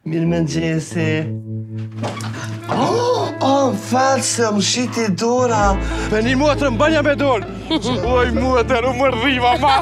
Mirë më ngjesi. False, më shiti dora. Për një muatër më banja me dorë. Oj, muatër, u më rriva ma.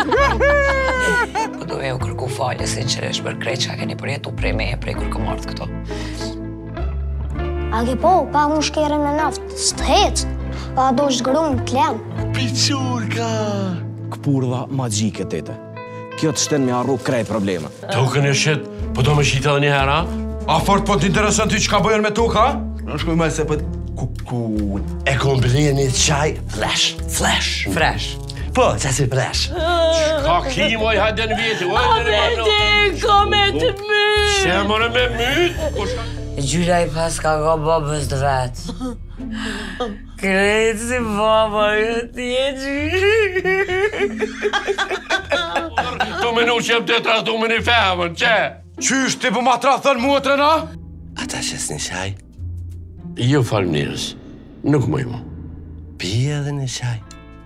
Po do e u kërku falje, sinqerisht, për krejt që keni përjetu prej meje, prej kur kam ardhë këto. A ke po, pa mu shkerën në naftë, së hecë, pa do shgërum të lenë. Piqurka. Këpurdha magjike, tete. Kjo të shten me arru krejt probleme. Tokën e shit, po do me shita dhe një hera? A fort po t'intereson ty që ka bëjën me tokë, ha? Në shkuj me se për kukun. E kom bërë një qaj flash. Fresh. Po, që si flash. Ka ki moj hajde në vjetë, Ka me të mytë! Shemore me mytë? Gjyra i pas ka babës të vetë. Krejtë si baba jo t'je gjyri. Tu me nuk që jem të trahtu me një femën, që? Qysh ti për ma trathën muatërën, ha? Ata shes një qaj. Jo falë njërës, nuk më i mu. Pije edhe një qaj.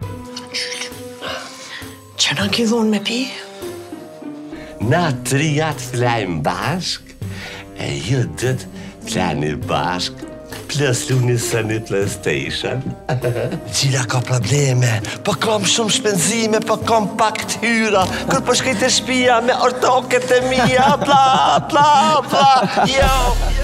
Që në ki dhonë me pi? Na trijat flajmë bashk, e ju dët flani bashk, plus luni së një PlayStation. Gjira ka probleme, po kam shumë shpenzime, po kam pak t'hyra, kur po shkejt e shpia me ortoket e mija, bla, bla, bla, jo.